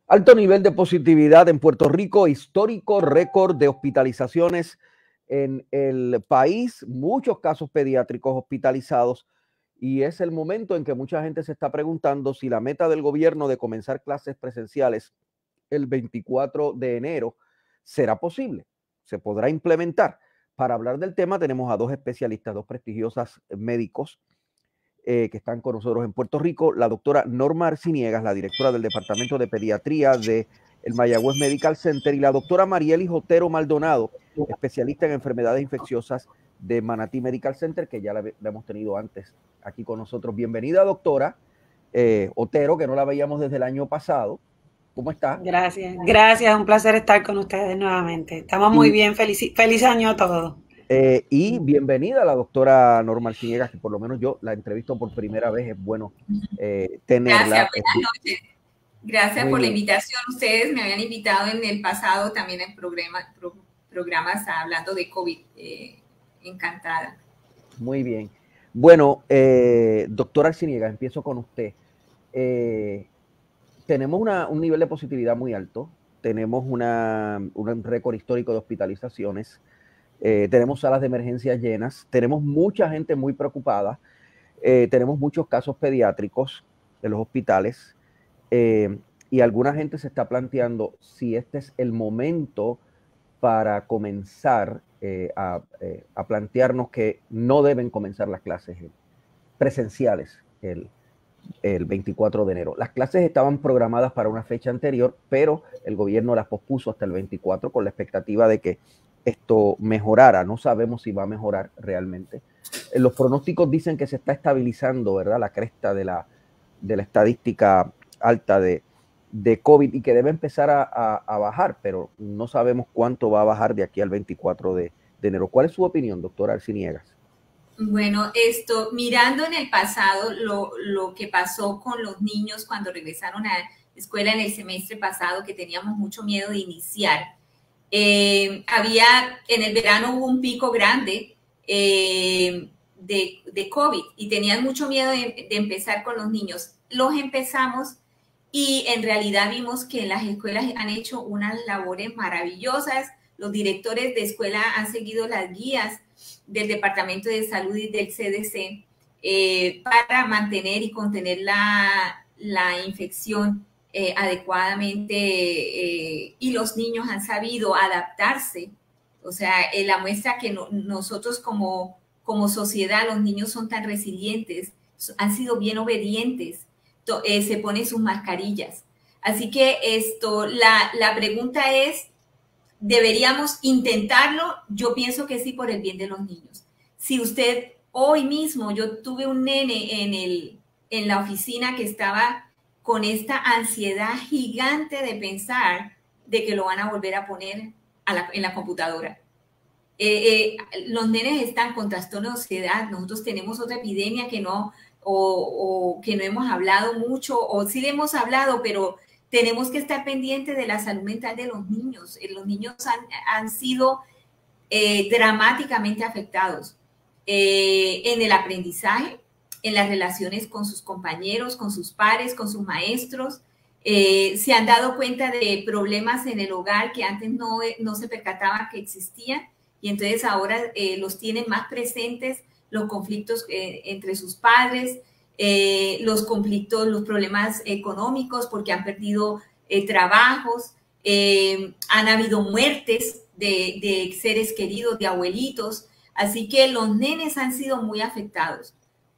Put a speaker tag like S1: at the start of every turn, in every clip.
S1: Alto nivel de positividad en Puerto Rico, histórico récord de hospitalizaciones en el país, muchos casos pediátricos hospitalizados, y es el momento en que mucha gente se está preguntando si la meta del gobierno de comenzar clases presenciales el 24 de enero será posible, se podrá implementar. Para hablar del tema tenemos a dos especialistas, dos prestigiosos médicos que están con nosotros en Puerto Rico, la doctora Norma Arciniegas, la directora del Departamento de Pediatría de el Mayagüez Medical Center, y la doctora Marielis Otero Maldonado, especialista en enfermedades infecciosas de Manatí Medical Center, que ya la hemos tenido antes aquí con nosotros. Bienvenida, doctora Otero, que no la veíamos desde el año pasado. ¿Cómo está?
S2: Gracias, gracias, un placer estar con ustedes nuevamente. Estamos muy bien, feliz año a todos.
S1: Y bienvenida a la doctora Norma Arciniegas, que por lo menos yo la entrevisto por primera vez, es bueno tenerla.
S3: Gracias, buenas noches. Gracias
S1: Muy
S3: por la
S1: bien.
S3: invitación. Ustedes me habían invitado en el pasado también en programas hablando de COVID. Encantada.
S1: Muy bien. Bueno, doctora Arciniegas, empiezo con usted. Tenemos un nivel de positividad muy alto, tenemos un récord histórico de hospitalizaciones, tenemos salas de emergencia llenas, tenemos mucha gente muy preocupada, tenemos muchos casos pediátricos en los hospitales, y alguna gente se está planteando si este es el momento para comenzar a plantearnos que no deben comenzar las clases presenciales el 24 de enero. Las clases estaban programadas para una fecha anterior, pero el gobierno las pospuso hasta el 24 con la expectativa de que esto mejorara. No sabemos si va a mejorar realmente. Los pronósticos dicen que se está estabilizando, ¿verdad? La cresta de la estadística alta de COVID y que debe empezar a bajar, pero no sabemos cuánto va a bajar de aquí al 24 de enero. ¿Cuál es su opinión, doctora Arciniegas?
S3: Bueno, mirando en el pasado, lo que pasó con los niños cuando regresaron a la escuela en el semestre pasado, que teníamos mucho miedo de iniciar. En el verano hubo un pico grande de COVID y tenían mucho miedo de empezar con los niños. Los empezamos y en realidad vimos que las escuelas han hecho unas labores maravillosas. Los directores de escuela han seguido las guías del Departamento de Salud y del CDC para mantener y contener la infección adecuadamente y los niños han sabido adaptarse. O sea, la muestra que nosotros como sociedad, los niños son tan resilientes, han sido bien obedientes, se ponen sus mascarillas. Así que la pregunta es, ¿deberíamos intentarlo? Yo pienso que sí, por el bien de los niños. Si usted hoy mismo, yo tuve un nene en la oficina que estaba con esta ansiedad gigante de pensar de que lo van a volver a poner en la computadora. Los nenes están con trastorno de ansiedad. Nosotros tenemos otra epidemia que no hemos hablado mucho, o sí le hemos hablado, pero tenemos que estar pendientes de la salud mental de los niños. Los niños han sido dramáticamente afectados en el aprendizaje, en las relaciones con sus compañeros, con sus pares, con sus maestros. Se han dado cuenta de problemas en el hogar que antes no se percataban que existían y entonces ahora los tienen más presentes, los conflictos entre sus padres, los conflictos, los problemas económicos porque han perdido trabajos, han habido muertes de seres queridos, de abuelitos, así que los nenes han sido muy afectados.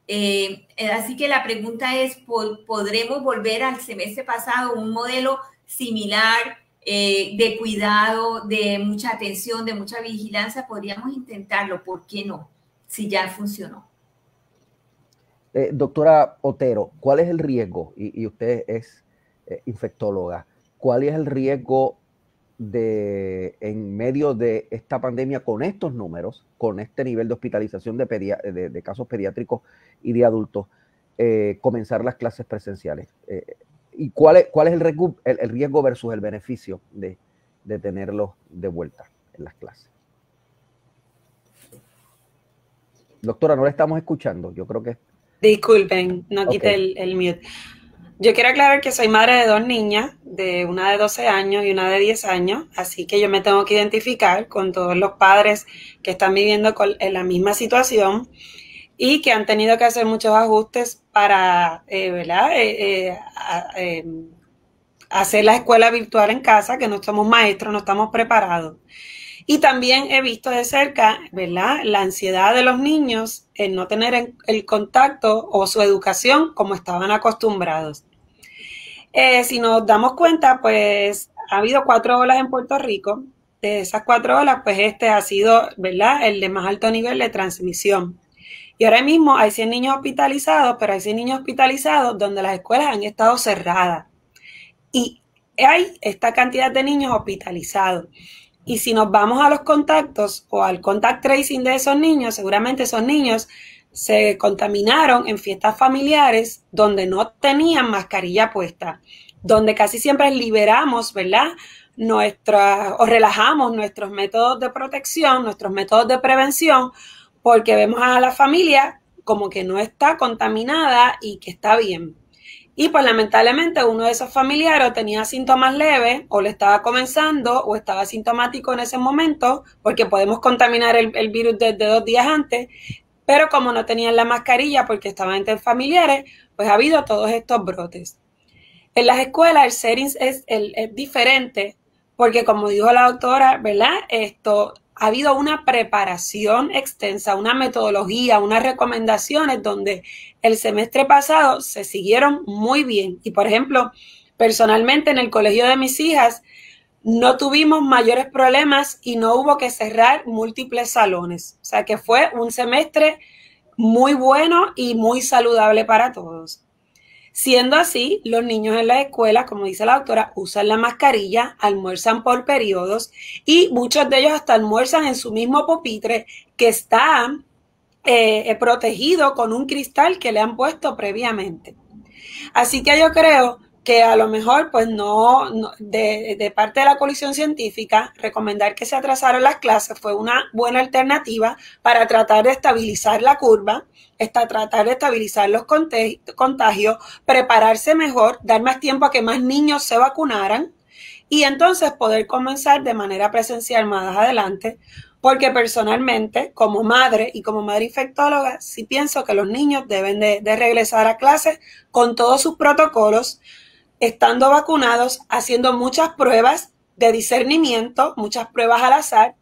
S3: Así que la pregunta es, ¿podremos volver al semestre pasado un modelo similar de cuidado, de mucha atención, de mucha vigilancia? Podríamos intentarlo, ¿por qué no? Si ya funcionó.
S1: Doctora Otero, ¿cuál es el riesgo? Y usted es infectóloga. ¿Cuál es el riesgo en medio de esta pandemia con estos números, con este nivel de hospitalización de casos pediátricos y de adultos, comenzar las clases presenciales? ¿Y cuál es el riesgo versus el beneficio de tenerlos de vuelta en las clases? Doctora, no la estamos escuchando. Yo creo que...
S2: Disculpen, no quité el mute. Yo quiero aclarar que soy madre de 2 niñas, de una de 12 años y una de 10 años, así que yo me tengo que identificar con todos los padres que están viviendo en la misma situación y que han tenido que hacer muchos ajustes para, ¿verdad? Hacer la escuela virtual en casa, que no somos maestros, no estamos preparados. Y también he visto de cerca, ¿verdad?, la ansiedad de los niños en no tener el contacto o su educación como estaban acostumbrados. Si nos damos cuenta, pues ha habido 4 olas en Puerto Rico. De esas 4 olas, pues este ha sido, ¿verdad?, el de más alto nivel de transmisión. Y ahora mismo hay 100 niños hospitalizados, pero hay 100 niños hospitalizados donde las escuelas han estado cerradas. Y hay esta cantidad de niños hospitalizados. Y si nos vamos a los contactos o al contact tracing de esos niños, seguramente esos niños se contaminaron en fiestas familiares donde no tenían mascarilla puesta, donde casi siempre liberamos, ¿verdad?, o relajamos nuestros métodos de protección, nuestros métodos de prevención, porque vemos a la familia como que no está contaminada y que está bien. Y pues lamentablemente uno de esos familiares tenía síntomas leves o le estaba comenzando o estaba sintomático en ese momento, porque podemos contaminar el virus desde 2 días antes, pero como no tenían la mascarilla porque estaban entre familiares, pues ha habido todos estos brotes. En las escuelas el setting es diferente porque, como dijo la doctora, ¿verdad?, ha habido una preparación extensa, una metodología, unas recomendaciones donde el semestre pasado se siguieron muy bien. Y, por ejemplo, personalmente en el colegio de mis hijas no tuvimos mayores problemas y no hubo que cerrar múltiples salones. O sea que fue un semestre muy bueno y muy saludable para todos. Siendo así, los niños en la escuela, como dice la doctora, usan la mascarilla, almuerzan por periodos y muchos de ellos hasta almuerzan en su mismo pupitre que está protegido con un cristal que le han puesto previamente. Así que yo creo que a lo mejor, pues de parte de la coalición científica, recomendar que se atrasaron las clases fue una buena alternativa para tratar de estabilizar la curva, tratar de estabilizar los contagios, prepararse mejor, dar más tiempo a que más niños se vacunaran y entonces poder comenzar de manera presencial más adelante, porque personalmente, como madre y como madre infectóloga, sí pienso que los niños deben de regresar a clases con todos sus protocolos, estando vacunados, haciendo muchas pruebas de discernimiento, muchas pruebas al azar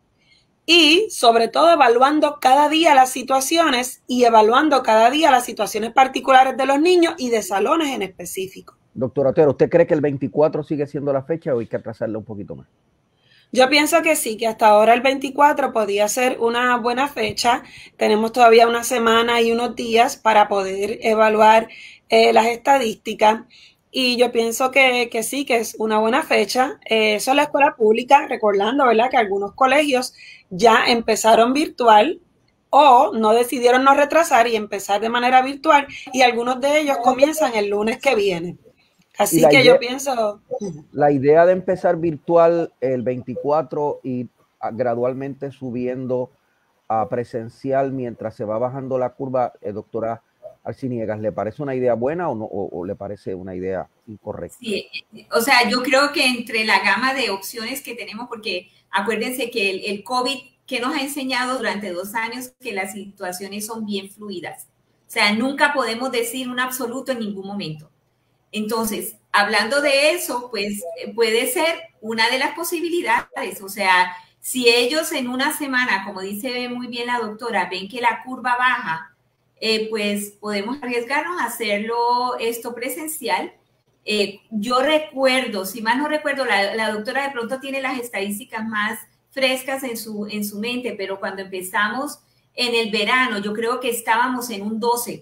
S2: y sobre todo evaluando cada día las situaciones y evaluando cada día las situaciones particulares de los niños y de salones en específico.
S1: Doctora Otero, ¿usted cree que el 24 sigue siendo la fecha o hay que atrasarla un poquito más?
S2: Yo pienso que sí, que hasta ahora el 24 podía ser una buena fecha. Tenemos todavía una semana y unos días para poder evaluar las estadísticas. Y yo pienso que sí, que es una buena fecha. Eso es la escuela pública, recordando, ¿verdad?, que algunos colegios ya empezaron virtual o no decidieron no retrasar y empezar de manera virtual y algunos de ellos comienzan el lunes que viene. Así que yo pienso...
S1: La idea de empezar virtual el 24 y gradualmente subiendo a presencial mientras se va bajando la curva, doctora Arciniegas, ¿le parece una idea buena o le parece una idea incorrecta?
S3: Sí, o sea, yo creo que entre la gama de opciones que tenemos, porque acuérdense que el COVID, que nos ha enseñado durante 2 años que las situaciones son bien fluidas. O sea, nunca podemos decir un absoluto en ningún momento. Entonces, hablando de eso, pues puede ser una de las posibilidades. O sea, si ellos en una semana, como dice muy bien la doctora, ven que la curva baja, pues podemos arriesgarnos a hacerlo esto presencial. Yo recuerdo, si mal no recuerdo, la doctora de pronto tiene las estadísticas más frescas en su mente, pero cuando empezamos en el verano, yo creo que estábamos en un 12.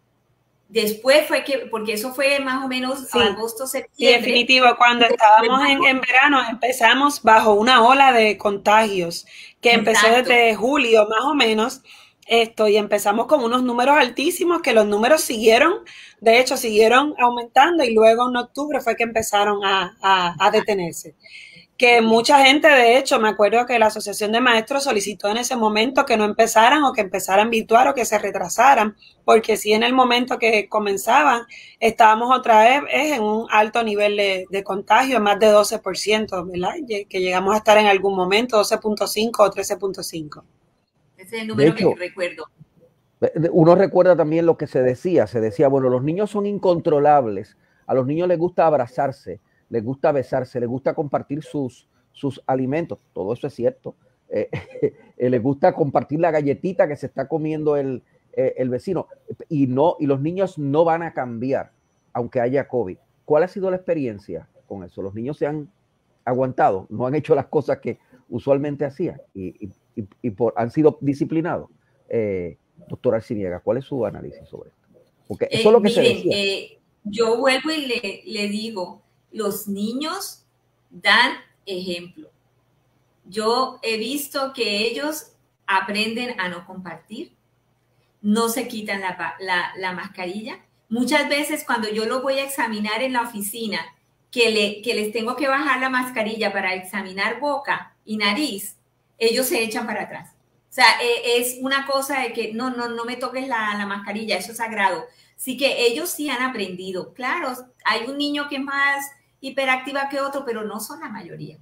S3: Después fue porque eso fue más o menos agosto, septiembre.
S2: Sí, definitivo, cuando estábamos en verano empezamos bajo una ola de contagios que empezó desde julio más o menos. Y empezamos con unos números altísimos que los números siguieron, de hecho siguieron aumentando y luego en octubre fue que empezaron a detenerse. que mucha gente, de hecho, me acuerdo que la Asociación de Maestros solicitó en ese momento que no empezaran o que empezaran virtual o que se retrasaran, porque sí en el momento que comenzaban estábamos otra vez en un alto nivel de contagio, más de 12%, ¿verdad? Que llegamos a estar en algún momento 12.5 o 13.5.
S3: Ese es el número que recuerdo.
S1: Uno recuerda también lo que se decía, bueno, los niños son incontrolables, a los niños les gusta abrazarse, les gusta besarse, les gusta compartir sus alimentos, todo eso es cierto, les gusta compartir la galletita que se está comiendo el vecino, y los niños no van a cambiar, aunque haya COVID. ¿Cuál ha sido la experiencia con eso? Los niños se han aguantado, no han hecho las cosas que usualmente hacían y han sido disciplinados. Doctora Arciniega, ¿cuál es su análisis sobre esto? Porque eso es lo que se decía.
S3: Yo vuelvo y le digo, los niños dan ejemplo. Yo he visto que ellos aprenden a no compartir, no se quitan la mascarilla. Muchas veces cuando yo los voy a examinar en la oficina, que les tengo que bajar la mascarilla para examinar boca y nariz, ellos se echan para atrás. O sea, es una cosa de que no me toques la mascarilla, eso es sagrado. Así que ellos sí han aprendido. Claro, hay un niño que es más hiperactiva que otro, pero no son la mayoría.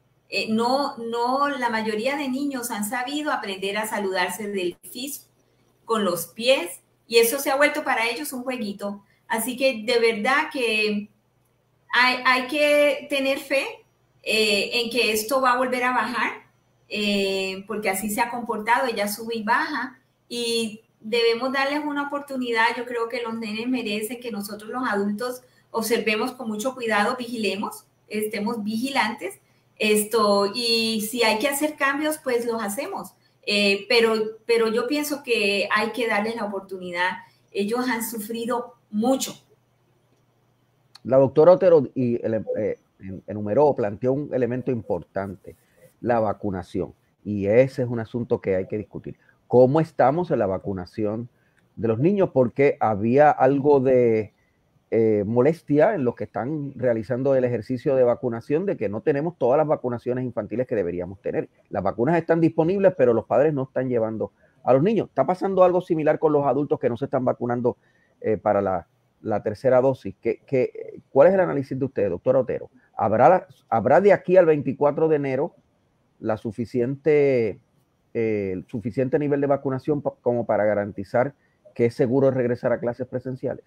S3: La mayoría de niños han sabido aprender a saludarse del piso con los pies y eso se ha vuelto para ellos un jueguito. Así que de verdad que hay que tener fe en que esto va a volver a bajar, porque así se ha comportado, ella sube y baja y debemos darles una oportunidad. Yo creo que los nenes merecen que nosotros los adultos observemos con mucho cuidado, vigilemos, estemos vigilantes, y si hay que hacer cambios, pues los hacemos. Pero yo pienso que hay que darles la oportunidad. Ellos han sufrido mucho.
S1: La doctora Otero planteó un elemento importante, la vacunación. Y ese es un asunto que hay que discutir. ¿Cómo estamos en la vacunación de los niños? Porque había algo de molestia en los que están realizando el ejercicio de vacunación, de que no tenemos todas las vacunaciones infantiles que deberíamos tener. Las vacunas están disponibles, pero los padres no están llevando a los niños. ¿Está pasando algo similar con los adultos que no se están vacunando para la tercera dosis? ¿Cuál es el análisis de usted, doctora Otero? ¿Habrá de aquí al 24 de enero el suficiente nivel de vacunación como para garantizar que es seguro regresar a clases presenciales?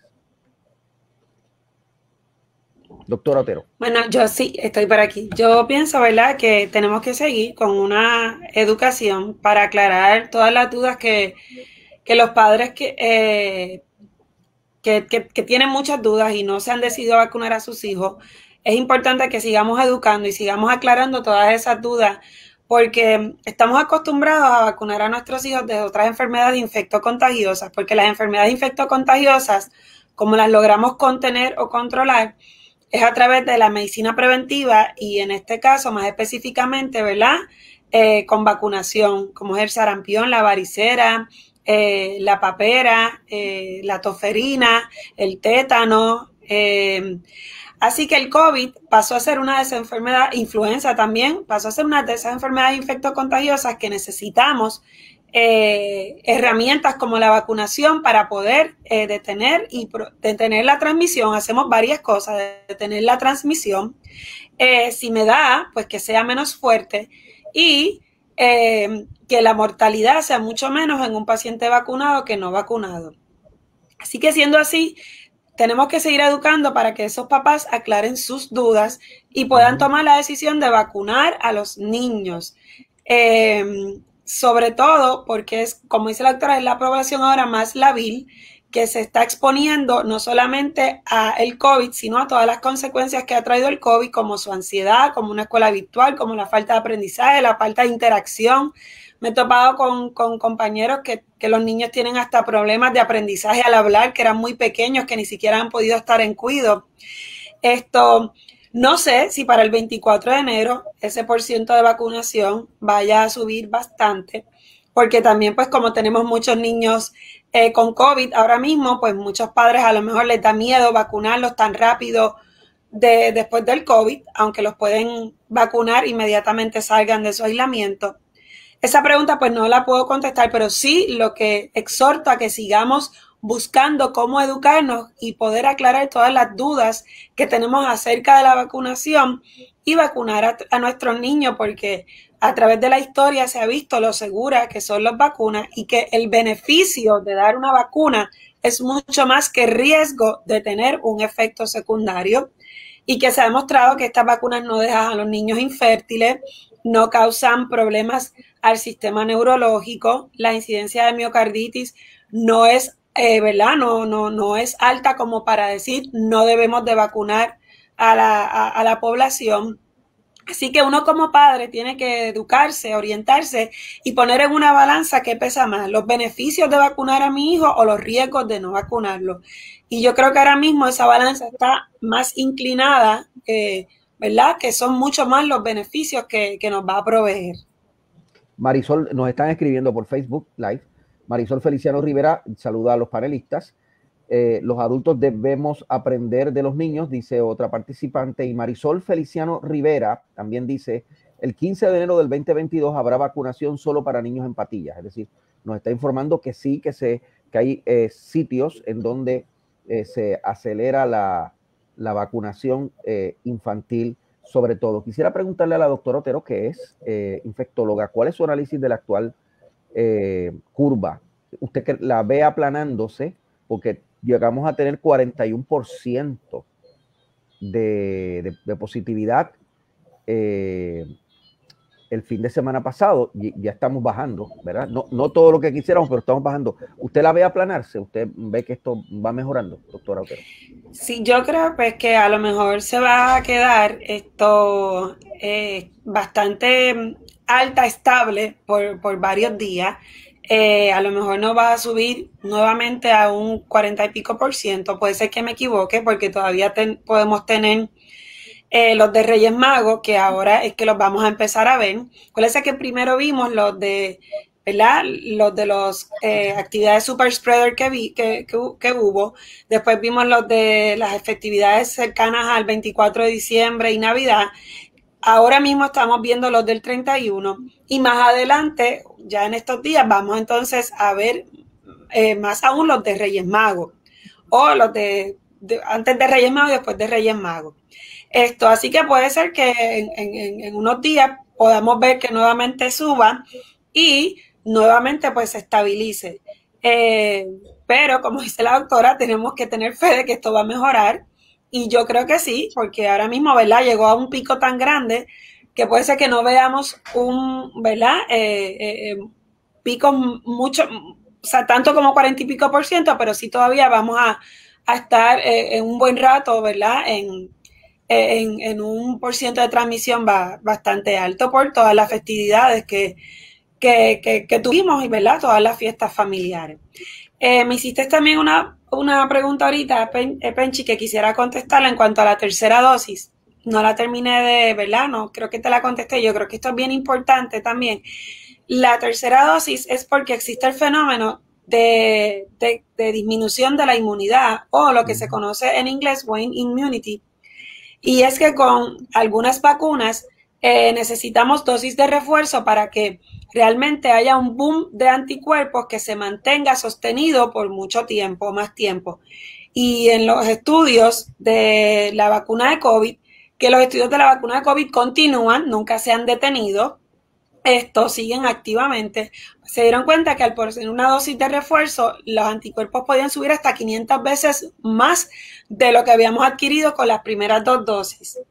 S1: Doctora Otero.
S2: Bueno, yo sí, estoy por aquí. Yo pienso, ¿verdad?, que tenemos que seguir con una educación para aclarar todas las dudas que los padres que tienen muchas dudas y no se han decidido a vacunar a sus hijos. Es importante que sigamos educando y sigamos aclarando todas esas dudas, porque estamos acostumbrados a vacunar a nuestros hijos de otras enfermedades infectocontagiosas, porque las enfermedades infectocontagiosas, como las logramos contener o controlar, es a través de la medicina preventiva y en este caso más específicamente, ¿verdad?, con vacunación, como es el sarampión, la varicela, la papera, la toferina, el tétano. Así que el COVID pasó a ser una de esas enfermedades, influenza también, pasó a ser una de esas enfermedades infectocontagiosas que necesitamos herramientas como la vacunación para poder detener la transmisión. Hacemos varias cosas, detener la transmisión. Si me da, pues que sea menos fuerte y que la mortalidad sea mucho menos en un paciente vacunado que no vacunado. Así que siendo así, tenemos que seguir educando para que esos papás aclaren sus dudas y puedan tomar la decisión de vacunar a los niños. Sobre todo porque es, como dice la doctora, es la población ahora más lábil que se está exponiendo no solamente a el COVID, sino a todas las consecuencias que ha traído el COVID, como su ansiedad, como una escuela virtual, como la falta de aprendizaje, la falta de interacción. Me he topado con compañeros que los niños tienen hasta problemas de aprendizaje al hablar, que eran muy pequeños, que ni siquiera han podido estar en cuidado. No sé si para el 24 de enero ese % de vacunación vaya a subir bastante, porque también pues como tenemos muchos niños con COVID ahora mismo, pues muchos padres a lo mejor les da miedo vacunarlos tan rápido después del COVID, aunque los pueden vacunar inmediatamente salgan de su aislamiento. Esa pregunta pues no la puedo contestar, pero sí lo que exhorto a que sigamos buscando cómo educarnos y poder aclarar todas las dudas que tenemos acerca de la vacunación y vacunar a nuestros niños, porque a través de la historia se ha visto lo seguras que son las vacunas y que el beneficio de dar una vacuna es mucho más que el riesgo de tener un efecto secundario, y que se ha demostrado que estas vacunas no dejan a los niños infértiles, no causan problemas al sistema neurológico, la incidencia de miocarditis no es, ¿verdad? No es alta como para decir no debemos de vacunar a la población. Así que uno como padre tiene que educarse, orientarse y poner en una balanza qué pesa más, los beneficios de vacunar a mi hijo o los riesgos de no vacunarlo. Y yo creo que ahora mismo esa balanza está más inclinada, ¿verdad? Que son mucho más los beneficios que nos va a proveer.
S1: Marisol, nos están escribiendo por Facebook Live. Marisol Feliciano Rivera saluda a los panelistas. Los adultos debemos aprender de los niños, dice otra participante. Y Marisol Feliciano Rivera también dice, el 15 de enero del 2022 habrá vacunación solo para niños en patillas. Es decir, nos está informando que sí, que hay sitios en donde se acelera la vacunación infantil sobre todo. Quisiera preguntarle a la doctora Otero, que es infectóloga, ¿cuál es su análisis de la actual curva? Usted que la ve aplanándose, porque llegamos a tener 41% de positividad el fin de semana pasado, y ya estamos bajando, ¿verdad? No todo lo que quisiéramos, pero estamos bajando. ¿Usted la ve aplanarse? ¿Usted ve que esto va mejorando, doctora Otero?
S2: Sí, yo creo pues que a lo mejor se va a quedar esto bastante alta, estable por varios días. A lo mejor no va a subir nuevamente a un 40 y pico %. Puede ser que me equivoque porque todavía podemos tener los de Reyes Magos, que ahora es que los vamos a empezar a ver. Acuérdense que primero vimos los de, ¿verdad? Los de los actividades super spreader que hubo. Después vimos los de las festividades cercanas al 24 de diciembre y Navidad. Ahora mismo estamos viendo los del 31 y más adelante, ya en estos días, vamos entonces a ver más aún los de Reyes Magos o los de antes de Reyes Magos y después de Reyes Magos. Así que puede ser que en unos días podamos ver que nuevamente suba y nuevamente pues se estabilice. Pero como dice la doctora, tenemos que tener fe de que esto va a mejorar. Y yo creo que sí, porque ahora mismo, ¿verdad? Llegó a un pico tan grande que puede ser que no veamos ¿verdad? Picos mucho, o sea, tanto como 40 y pico %, pero sí todavía vamos a estar en un buen rato, ¿verdad? En un % de transmisión bastante alto por todas las festividades que tuvimos y, ¿verdad? Todas las fiestas familiares. Me hiciste también una pregunta ahorita, Penchi, que quisiera contestarla en cuanto a la tercera dosis. No la terminé de, ¿verdad? No, creo que te la contesté. Yo creo que esto es bien importante también. La tercera dosis es porque existe el fenómeno de disminución de la inmunidad, o lo que se conoce en inglés wane immunity. Y es que con algunas vacunas necesitamos dosis de refuerzo para que realmente haya un boom de anticuerpos que se mantenga sostenido por mucho tiempo, más tiempo. Y en los estudios de la vacuna de COVID, que los estudios de la vacuna de COVID continúan, nunca se han detenido, estos siguen activamente, se dieron cuenta que al poner una dosis de refuerzo, los anticuerpos podían subir hasta 500 veces más de lo que habíamos adquirido con las primeras 2 dosis.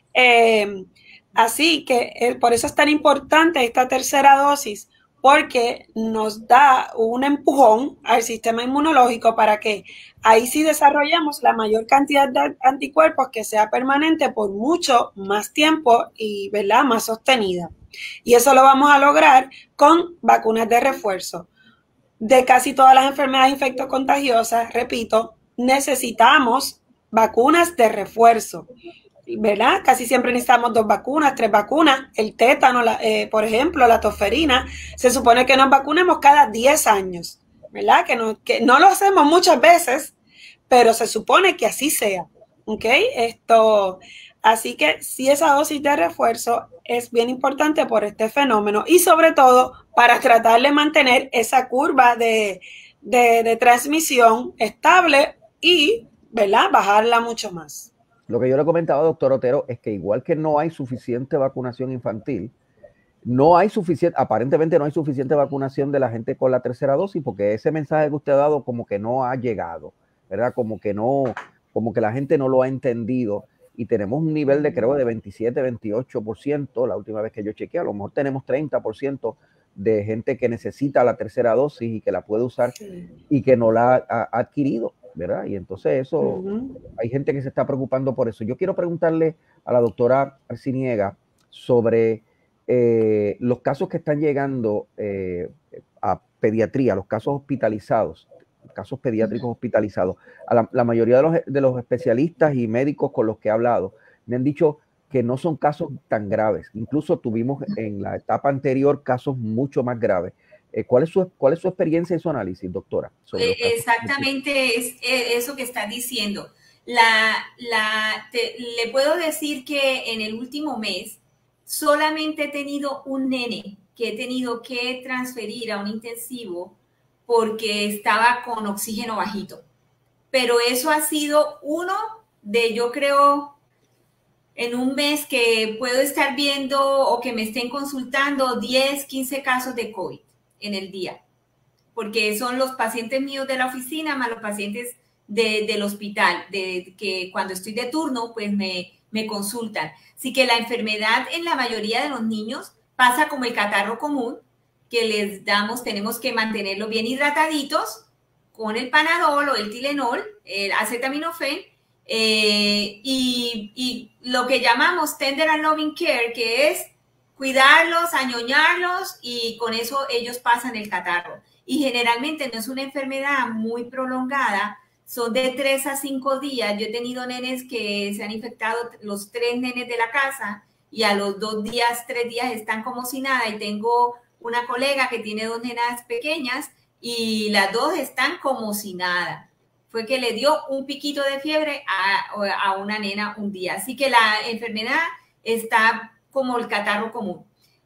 S2: Así que por eso es tan importante esta tercera dosis, porque nos da un empujón al sistema inmunológico para que ahí sí desarrollemos la mayor cantidad de anticuerpos que sea permanente por mucho más tiempo y, ¿verdad?, más sostenida. Y eso lo vamos a lograr con vacunas de refuerzo. De casi todas las enfermedades infectocontagiosas, repito, necesitamos vacunas de refuerzo, ¿verdad? Casi siempre necesitamos 2 vacunas, 3 vacunas. El tétano, por ejemplo, la tosferina, se supone que nos vacunemos cada 10 años, ¿verdad? Que no lo hacemos muchas veces, pero se supone que así sea. ¿Ok? Así que sí, esa dosis de refuerzo es bien importante por este fenómeno y sobre todo para tratar de mantener esa curva de transmisión estable y, ¿verdad?, bajarla mucho más.
S1: Lo que yo le comentaba, doctor Otero, es que igual que no hay suficiente vacunación infantil, aparentemente no hay suficiente vacunación de la gente con la tercera dosis, porque ese mensaje que usted ha dado como que no ha llegado, ¿verdad? Como que la gente no lo ha entendido y tenemos un nivel de creo de 27, 28%, la última vez que yo chequeé, a lo mejor tenemos 30% de gente que necesita la tercera dosis y que la puede usar y que no la ha adquirido, ¿verdad? Y entonces eso, hay gente que se está preocupando por eso. Yo quiero preguntarle a la doctora Arciniega sobre los casos que están llegando a pediatría, los casos hospitalizados, casos pediátricos hospitalizados. La mayoría de los especialistas y médicos con los que he hablado me han dicho que no son casos tan graves. Incluso tuvimos en la etapa anterior casos mucho más graves. ¿Cuál es su experiencia y su análisis, doctora?
S3: Exactamente es eso que estás diciendo. Le puedo decir que en el último mes solamente he tenido un nene que he tenido que transferir a un intensivo porque estaba con oxígeno bajito. Pero eso ha sido uno de, yo creo, en un mes que puedo estar viendo o que me estén consultando 10, 15 casos de COVID en el día. Porque son los pacientes míos de la oficina más los pacientes del hospital, que cuando estoy de turno, pues me consultan. Así que la enfermedad en la mayoría de los niños pasa como el catarro común, que les damos, tenemos que mantenerlos bien hidrataditos con el Panadol o el Tylenol, el acetaminofén, y lo que llamamos tender and loving care, que es cuidarlos, añoñarlos, y con eso ellos pasan el catarro. Y generalmente no es una enfermedad muy prolongada, son de 3 a 5 días. Yo he tenido nenes que se han infectado, los 3 nenes de la casa, y a los 2 días, 3 días están como si nada. Y tengo una colega que tiene 2 nenas pequeñas y las 2 están como si nada. Fue que le dio un piquito de fiebre a una nena un día. Así que la enfermedad está como el catarro común.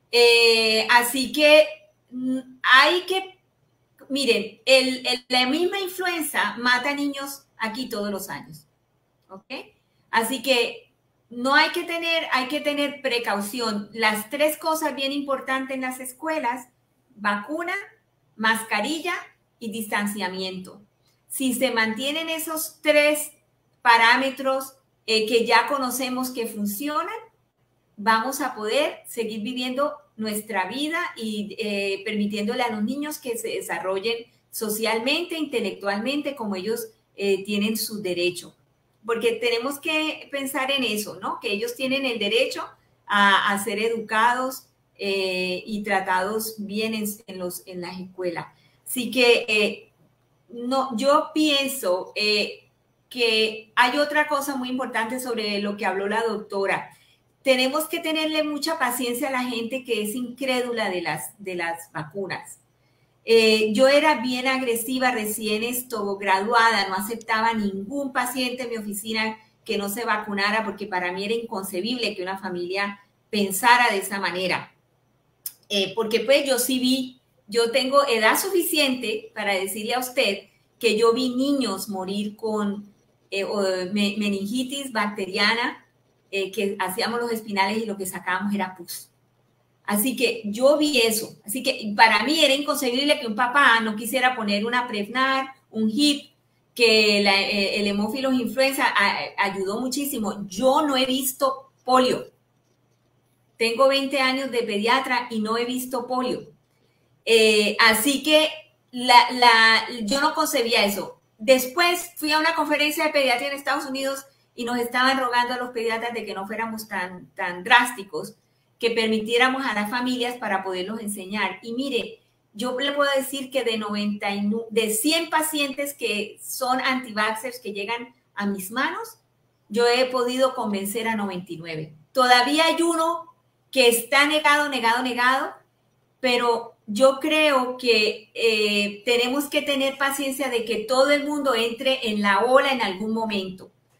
S3: Así que hay que, miren, la misma influenza mata a niños aquí todos los años. ¿Ok? Así que no hay que tener precaución. Las 3 cosas bien importantes en las escuelas: vacuna, mascarilla y distanciamiento. Si se mantienen esos 3 parámetros que ya conocemos que funcionan, vamos a poder seguir viviendo nuestra vida y permitiéndole a los niños que se desarrollen socialmente, intelectualmente, como ellos tienen su derecho. Porque tenemos que pensar en eso, ¿no? Que ellos tienen el derecho a ser educados y tratados bien en las escuelas. Así que no, yo pienso que hay otra cosa muy importante sobre lo que habló la doctora. Tenemos que tenerle mucha paciencia a la gente que es incrédula de las vacunas. Yo era bien agresiva recién graduada, no aceptaba ningún paciente en mi oficina que no se vacunara, porque para mí era inconcebible que una familia pensara de esa manera. Porque pues yo tengo edad suficiente para decirle a usted que yo vi niños morir con meningitis bacteriana, que hacíamos los espinales y lo que sacábamos era pus. Así que yo vi eso. Así que para mí era inconcebible que un papá no quisiera poner una Prevnar, un HIP, que el hemófilos influenza ayudó muchísimo. Yo no he visto polio. Tengo 20 años de pediatra y no he visto polio. Así que yo no concebía eso. Después fui a una conferencia de pediatría en Estados Unidos y nos estaban rogando a los pediatras de que no fuéramos tan drásticos, que permitiéramos a las familias para poderlos enseñar. Y mire, yo le puedo decir que de 100 pacientes que son anti-vaxxers que llegan a mis manos, yo he podido convencer a 99. Todavía hay uno que está negado, pero yo creo que tenemos que tener paciencia de que todo el mundo entre en la ola en algún momento.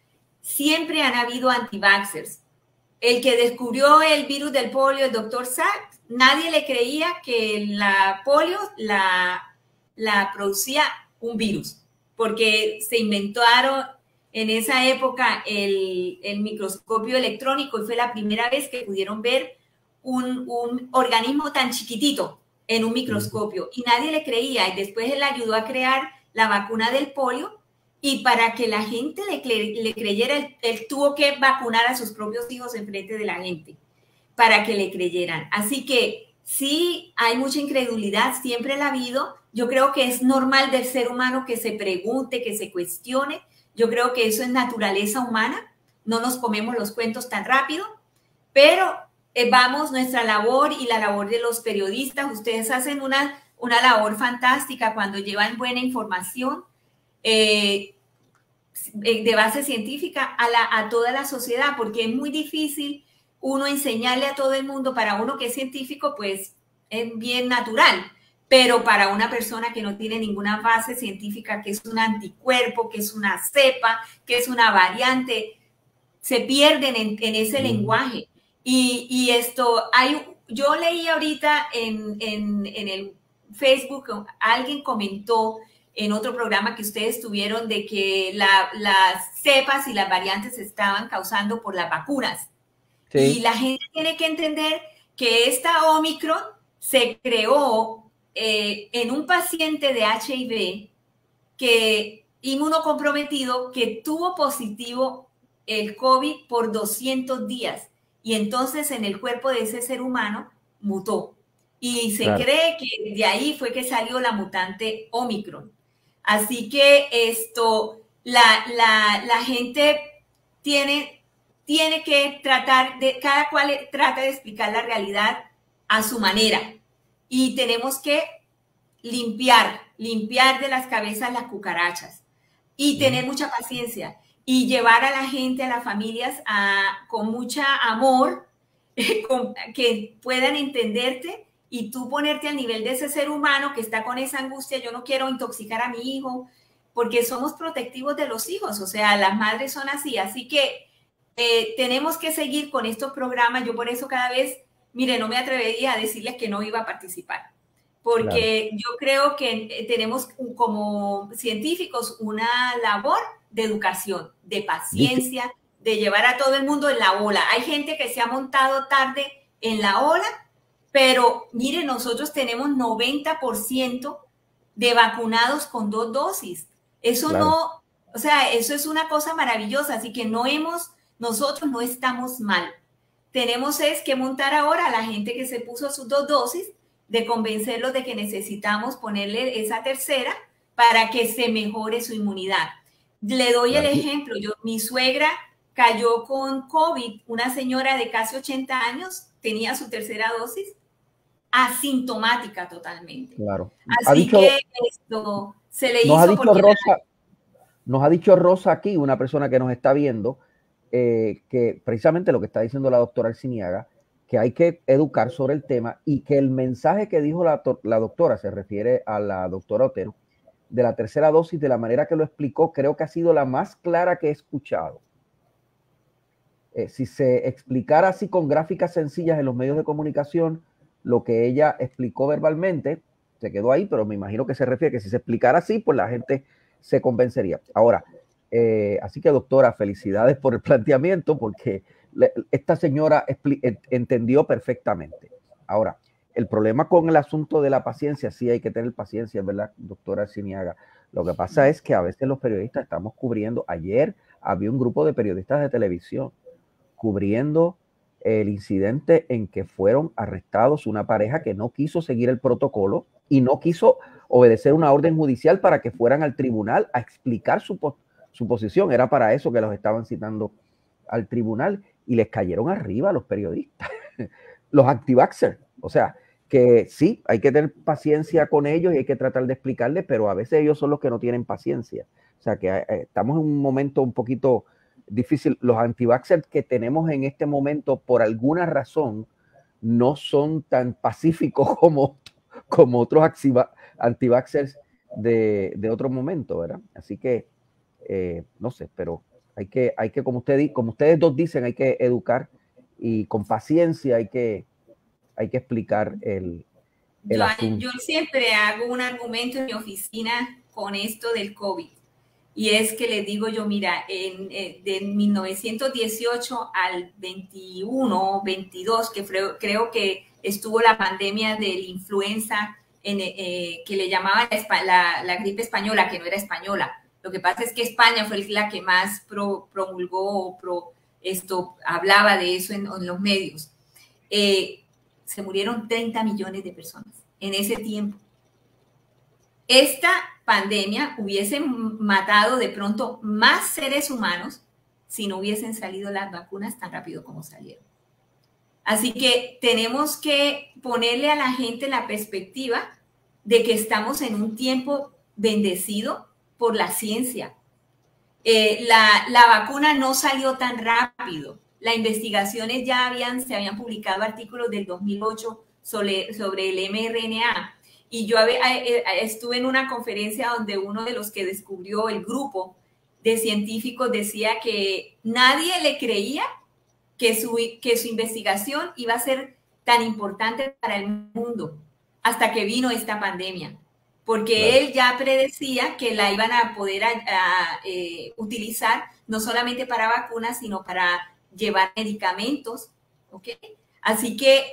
S3: siempre han habido anti-vaxxers. El que descubrió el virus del polio, el doctor Sachs, nadie le creía que la polio la producía un virus, porque se inventaron en esa época el microscopio electrónico y fue la primera vez que pudieron ver un organismo tan chiquitito en un microscopio y nadie le creía, y después él ayudó a crear la vacuna del polio, y para que la gente le creyera, él tuvo que vacunar a sus propios hijos en frente de la gente para que le creyeran. Así que sí, hay mucha incredulidad, siempre la ha habido. Yo creo que es normal del ser humano que se pregunte, que se cuestione. Yo creo que eso es naturaleza humana. No nos comemos los cuentos tan rápido, pero vamos, nuestra labor y la labor de los periodistas, ustedes hacen una labor fantástica cuando llevan buena información de base científica a toda la sociedad, porque es muy difícil uno enseñarle a todo el mundo. Para uno que es científico, pues es bien natural, pero para una persona que no tiene ninguna base científica, que es un anticuerpo, que es una cepa, que es una variante, se pierden en ese lenguaje. Y esto, yo leí ahorita en el Facebook, alguien comentó en otro programa que ustedes tuvieron de que las cepas y las variantes se estaban causando por las vacunas. Sí. Y la gente tiene que entender que esta Omicron se creó en un paciente de HIV que inmunocomprometido que tuvo positivo el COVID por 200 días. Y entonces en el cuerpo de ese ser humano mutó. Y se cree que de ahí fue que salió la mutante Omicron. Así que la gente tiene que tratar cada cual trata de explicar la realidad a su manera. Y tenemos que limpiar de las cabezas las cucarachas y tener mucha paciencia. Y llevar a la gente, a las familias, con mucha amor, que puedan entenderte y tú ponerte al nivel de ese ser humano que está con esa angustia. Yo no quiero intoxicar a mi hijo, porque somos protectivos de los hijos, o sea, las madres son así. Así que tenemos que seguir con estos programas. Yo por eso cada vez, mire, no me atrevería a decirles que no iba a participar, porque yo creo que tenemos como científicos una labor de educación, de paciencia, de llevar a todo el mundo en la ola. Hay gente que se ha montado tarde en la ola, pero mire, nosotros tenemos 90% de vacunados con 2 dosis. Eso no, o sea, eso es una cosa maravillosa. Así que nosotros no estamos mal. Tenemos que montar ahora a la gente que se puso sus 2 dosis, de convencerlos de que necesitamos ponerle esa tercera para que se mejore su inmunidad. Le doy el ejemplo. Mi suegra cayó con COVID, una señora de casi 80 años, tenía su tercera dosis, asintomática totalmente.
S1: Claro.
S3: Así que esto se le hizo porque...
S1: Nos ha dicho Rosa aquí, una persona que nos está viendo, que precisamente lo que está diciendo la doctora Arciniaga, que hay que educar sobre el tema y que el mensaje que dijo la doctora, se refiere a la doctora Otero, de la tercera dosis, de la manera que lo explicó, creo que ha sido la más clara que he escuchado. Si se explicara así con gráficas sencillas en los medios de comunicación, lo que ella explicó verbalmente, se quedó ahí, pero me imagino que se refiere que si se explicara así, pues la gente se convencería. Ahora, así que doctora, felicidades por el planteamiento, porque esta señora entendió perfectamente. Ahora, el problema con el asunto de la paciencia, sí hay que tener paciencia, ¿verdad, doctora Arciniaga? Lo que pasa es que a veces los periodistas estamos cubriendo, ayer había un grupo de periodistas de televisión cubriendo el incidente en que fueron arrestados una pareja que no quiso seguir el protocolo y no quiso obedecer una orden judicial para que fueran al tribunal a explicar su posición. Era para eso que los estaban citando al tribunal y les cayeron arriba a los periodistas, los anti-vaxxers. O sea, que sí, hay que tener paciencia con ellos y hay que tratar de explicarles, pero a veces ellos son los que no tienen paciencia. O sea, que estamos en un momento un poquito difícil. Los anti-vaxxers que tenemos en este momento, por alguna razón, no son tan pacíficos como otros anti-vaxxers de otro momento, ¿verdad? Así que, no sé, pero Hay que como ustedes dos dicen, hay que educar y con paciencia hay que explicar el asunto.
S3: Yo siempre hago un argumento en mi oficina con esto del COVID. Y es que les digo yo, mira, de 1918 al 21, 22, que creo que estuvo la pandemia de la influenza, que le llamaban la gripe española, que no era española. Lo que pasa es que España fue la que más promulgó hablaba de eso en los medios. Se murieron 30 millones de personas en ese tiempo. Esta pandemia hubiese matado de pronto más seres humanos si no hubiesen salido las vacunas tan rápido como salieron. Así que tenemos que ponerle a la gente la perspectiva de que estamos en un tiempo bendecido por la ciencia. La vacuna no salió tan rápido. Las investigaciones ya se habían publicado artículos del 2008 sobre el mRNA. Y yo estuve en una conferencia donde uno de los que descubrió el grupo de científicos decía que nadie le creía que su investigación iba a ser tan importante para el mundo hasta que vino esta pandemia. Porque claro, él ya predecía que la iban a poder utilizar no solamente para vacunas, sino para llevar medicamentos. ¿Ok? Así que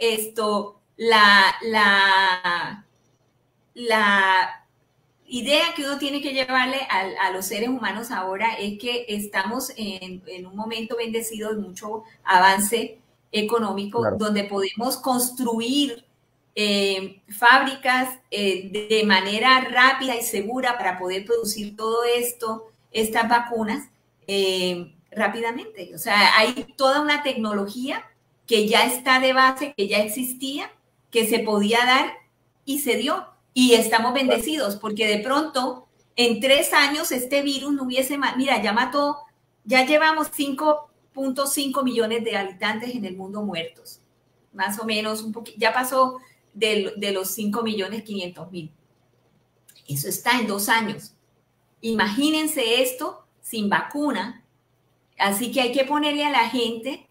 S3: la idea que uno tiene que llevarle a los seres humanos ahora es que estamos en un momento bendecido de mucho avance económico, claro, donde podemos construir fábricas de manera rápida y segura para poder producir todo esto, estas vacunas, rápidamente. O sea, hay toda una tecnología que ya está de base, que ya existía, que se podía dar y se dio. Y estamos bendecidos porque de pronto en 3 años este virus no hubiese, mira, ya llevamos 5.5 millones de habitantes en el mundo muertos, más o menos, un poquito, ya pasó de los 5.500.000. Eso está en 2 años. Imagínense esto sin vacuna. Así que hay que ponerle a la gente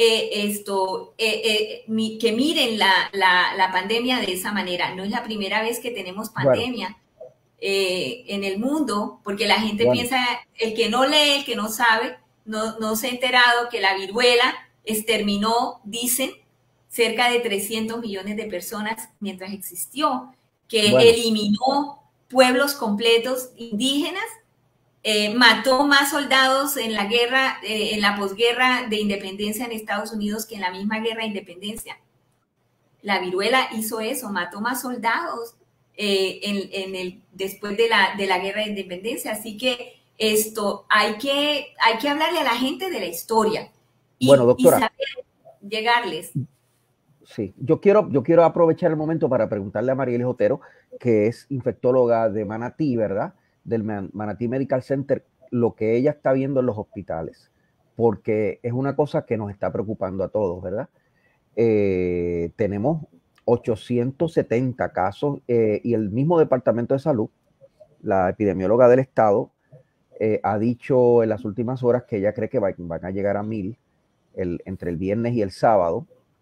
S3: que miren la pandemia de esa manera. No es la primera vez que tenemos pandemia en el mundo, porque la gente piensa, el que no lee, el que no sabe, no se ha enterado que la viruela exterminó, dicen, cerca de 300 millones de personas mientras existió, que eliminó pueblos completos indígenas, mató más soldados en la guerra, en la posguerra de independencia en Estados Unidos que en la misma guerra de independencia. La viruela hizo eso, mató más soldados después de la guerra de independencia. Así que hay que hablarle a la gente de la historia y saber llegarles.
S1: Sí, yo quiero aprovechar el momento para preguntarle a Marielis Otero, que es infectóloga de Manatí, ¿verdad? Del Manatí Medical Center, lo que ella está viendo en los hospitales, porque es una cosa que nos está preocupando a todos, ¿verdad? Tenemos 870 casos y el mismo Departamento de Salud, la epidemióloga del estado, ha dicho en las últimas horas que ella cree que van a llegar a 1,000 entre el viernes y el sábado.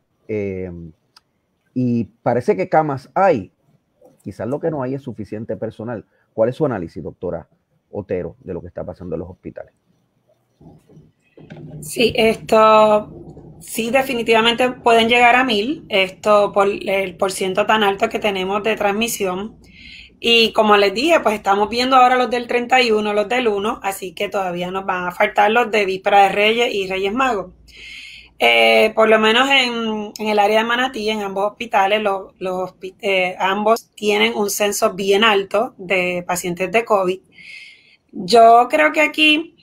S1: Y parece que camas hay, quizás lo que no hay es suficiente personal. ¿Cuál es su análisis, doctora Otero, de lo que está pasando en los hospitales?
S2: Sí, sí, definitivamente pueden llegar a 1,000, por el porciento tan alto que tenemos de transmisión. Y como les dije, pues estamos viendo ahora los del 31, los del 1, así que todavía nos van a faltar los de Víspera de Reyes y Reyes Magos. Por lo menos en el área de Manatí, en ambos hospitales, ambos tienen un censo bien alto de pacientes de COVID. Yo creo que aquí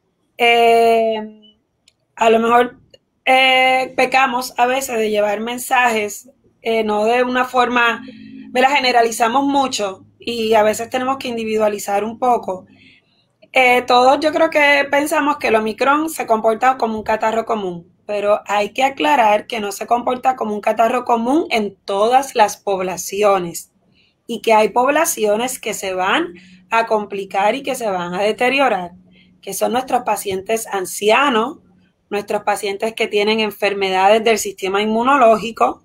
S2: a lo mejor pecamos a veces de llevar mensajes, no de una forma, generalizamos mucho y a veces tenemos que individualizar un poco. Todos yo creo que pensamos que el Omicron se comporta como un catarro común, pero hay que aclarar que no se comporta como un catarro común en todas las poblaciones y que hay poblaciones que se van a complicar y que se van a deteriorar. que son nuestros pacientes ancianos, nuestros pacientes que tienen enfermedades del sistema inmunológico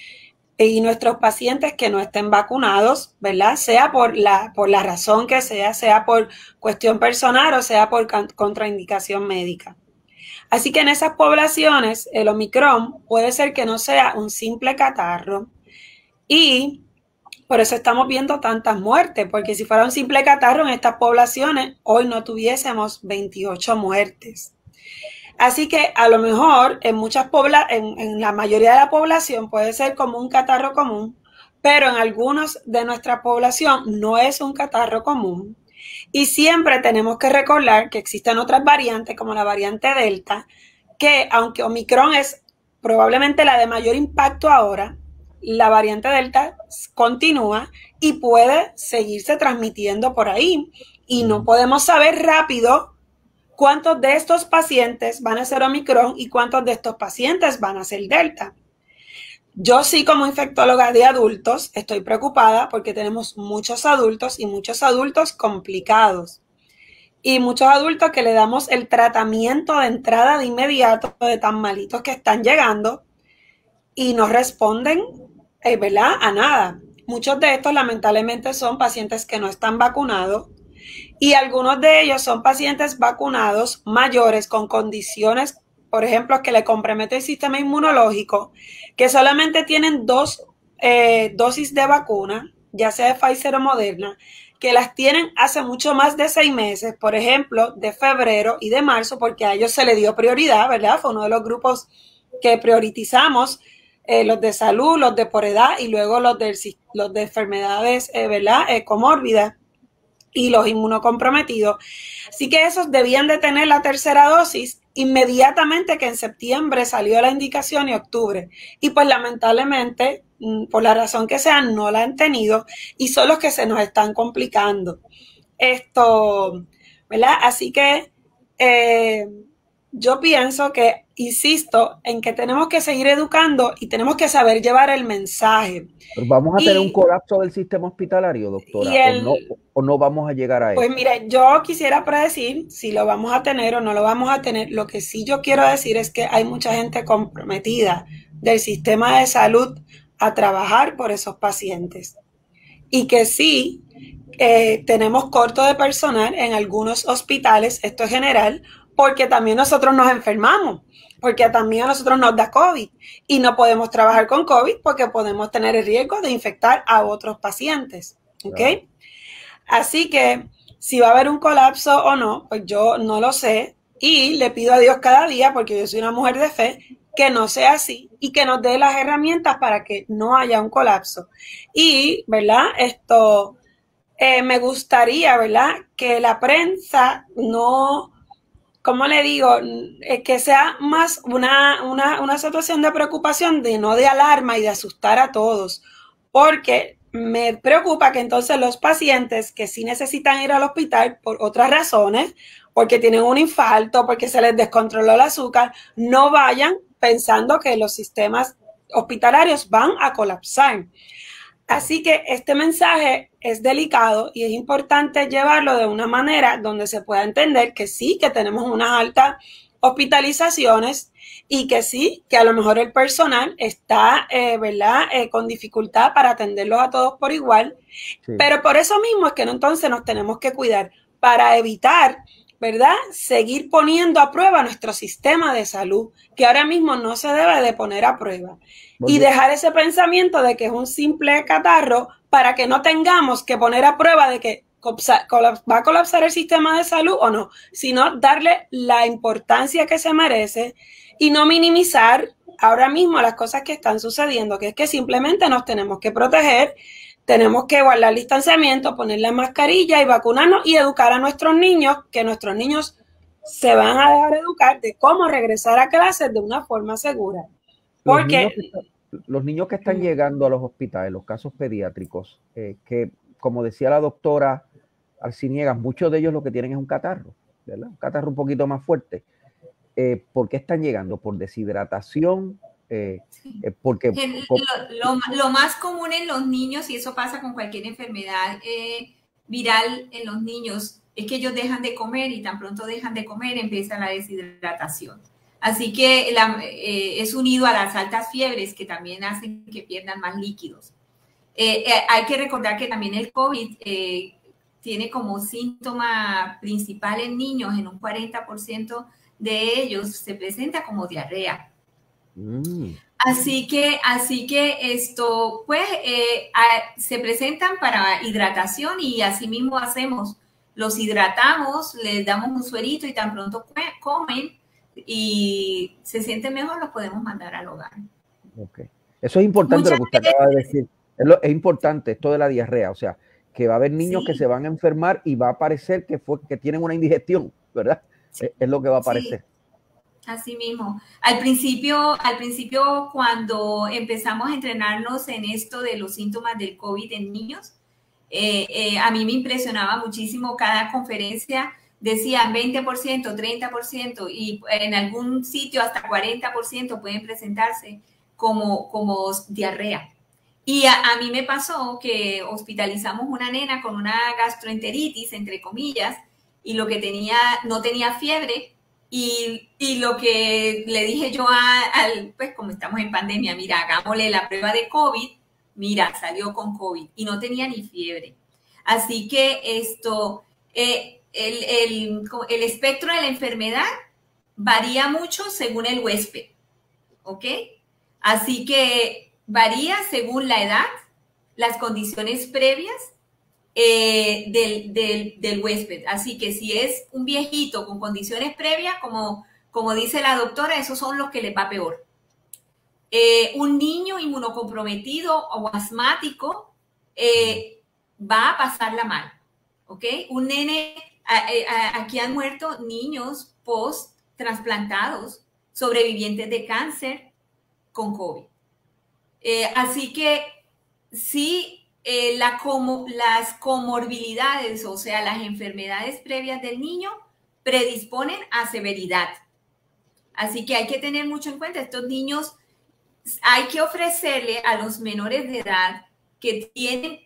S2: y nuestros pacientes que no estén vacunados, ¿verdad? Sea por la razón que sea por cuestión personal o sea por contraindicación médica. Así que en esas poblaciones el Omicron puede ser que no sea un simple catarro y por eso estamos viendo tantas muertes, porque si fuera un simple catarro en estas poblaciones, hoy no tuviésemos 28 muertes. Así que a lo mejor en la mayoría de la población puede ser como un catarro común, pero en algunos de nuestra población no es un catarro común. Y siempre tenemos que recordar que existen otras variantes, como la variante Delta, que aunque Omicron es probablemente la de mayor impacto ahora, la variante Delta continúa y puede seguirse transmitiendo por ahí. Y no podemos saber rápido cuántos de estos pacientes van a ser Omicron y cuántos de estos pacientes van a ser Delta. Yo sí, como infectóloga de adultos, estoy preocupada porque tenemos muchos adultos y muchos adultos complicados. Y muchos adultos que le damos el tratamiento de entrada de inmediato de tan malitos que están llegando y no responden, ¿verdad?, a nada. Muchos de estos lamentablemente son pacientes que no están vacunados y algunos de ellos son pacientes vacunados mayores con condiciones, por ejemplo, que le compromete el sistema inmunológico, que solamente tienen 2 dosis de vacuna, ya sea de Pfizer o Moderna, que las tienen hace mucho más de 6 meses, por ejemplo, de febrero y de marzo, porque a ellos se le dio prioridad, ¿verdad? Fue uno de los grupos que priorizamos, los de salud, los de por edad y luego los de enfermedades, ¿verdad?, comórbidas y los inmunocomprometidos. Así que esos debían de tener la tercera dosis inmediatamente que en septiembre salió la indicación y octubre. Y pues lamentablemente, por la razón que sea, no la han tenido y son los que se nos están complicando. ¿Verdad? Así que yo pienso que, insisto, en que tenemos que seguir educando y tenemos que saber llevar el mensaje.
S1: Pero ¿vamos a tener un colapso del sistema hospitalario, doctora? ¿O no vamos a llegar a eso?
S2: Pues mire, yo quisiera predecir si lo vamos a tener o no lo vamos a tener. Lo que sí yo quiero decir es que hay mucha gente comprometida del sistema de salud a trabajar por esos pacientes. Y que sí, tenemos corto de personal en algunos hospitales, esto es general, porque también nosotros nos enfermamos, porque también a nosotros nos da COVID y no podemos trabajar con COVID porque podemos tener el riesgo de infectar a otros pacientes, ¿ok? Claro. Así que si va a haber un colapso o no, pues yo no lo sé y le pido a Dios cada día, porque yo soy una mujer de fe, que no sea así y que nos dé las herramientas para que no haya un colapso. Y, ¿verdad? Me gustaría, ¿verdad?, que la prensa no... ¿Cómo le digo? Que sea más una situación de preocupación, no de alarma y de asustar a todos, porque me preocupa que entonces los pacientes que sí necesitan ir al hospital por otras razones, porque tienen un infarto, porque se les descontroló el azúcar, no vayan pensando que los sistemas hospitalarios van a colapsar. Así que este mensaje es delicado y es importante llevarlo de una manera donde se pueda entender que sí, que tenemos unas altas hospitalizaciones y que sí, que a lo mejor el personal está, ¿verdad?, con dificultad para atenderlos a todos por igual. Sí. Pero por eso mismo es que entonces nos tenemos que cuidar para evitar, ¿verdad?, seguir poniendo a prueba nuestro sistema de salud, que ahora mismo no se debe de poner a prueba. Y dejar ese pensamiento de que es un simple catarro para que no tengamos que poner a prueba de que va a colapsar el sistema de salud o no, sino darle la importancia que se merece y no minimizar ahora mismo las cosas que están sucediendo, que es que simplemente nos tenemos que proteger, tenemos que guardar distanciamiento, poner la mascarilla y vacunarnos y educar a nuestros niños, que nuestros niños se van a dejar educar de cómo regresar a clases de una forma segura. Porque
S1: los niños que están llegando a los hospitales, los casos pediátricos, que como decía la doctora Arciniegas, muchos de ellos lo que tienen es un catarro, ¿verdad? Un catarro un poquito más fuerte. ¿Por qué están llegando? ¿Por deshidratación? Porque
S3: lo más común en los niños, y eso pasa con cualquier enfermedad viral en los niños, es que ellos dejan de comer y tan pronto dejan de comer empieza la deshidratación. Así que es unido a las altas fiebres que también hacen que pierdan más líquidos. Hay que recordar que también el COVID tiene como síntoma principal en niños, en un 40% de ellos se presenta como diarrea. Así que esto, pues, se presentan para hidratación y así mismo hacemos. Los hidratamos, les damos un suerito y tan pronto comen y se sienten mejor, los podemos mandar al hogar.
S1: Okay. Eso es importante lo que usted acaba de decir. Es importante esto de la diarrea, o sea, que va a haber niños que se van a enfermar y va a parecer que tienen una indigestión, ¿verdad? Sí. Es lo que va a parecer.
S3: Sí. Así mismo. Al principio, cuando empezamos a entrenarnos en esto de los síntomas del COVID en niños, a mí me impresionaba muchísimo. Cada conferencia decían 20%, 30% y en algún sitio hasta 40% pueden presentarse como diarrea. Y a mí me pasó que hospitalizamos una nena con una gastroenteritis, entre comillas, y lo que no tenía fiebre. Y lo que le dije yo pues como estamos en pandemia, mira, hagámosle la prueba de COVID, mira, salió con COVID y no tenía ni fiebre. Así que el espectro de la enfermedad varía mucho según el huésped, ¿ok? Así que varía según la edad, las condiciones previas del huésped. Así que si es un viejito con condiciones previas, como dice la doctora, esos son los que les va peor. Un niño inmunocomprometido o asmático va a pasarla mal, ¿ok? Un nene, aquí han muerto niños post-trasplantados, sobrevivientes de cáncer con COVID. Así que sí, las comorbilidades, o sea, las enfermedades previas del niño, predisponen a severidad. Así que hay que tener mucho en cuenta, estos niños hay que ofrecerle a los menores de edad que tienen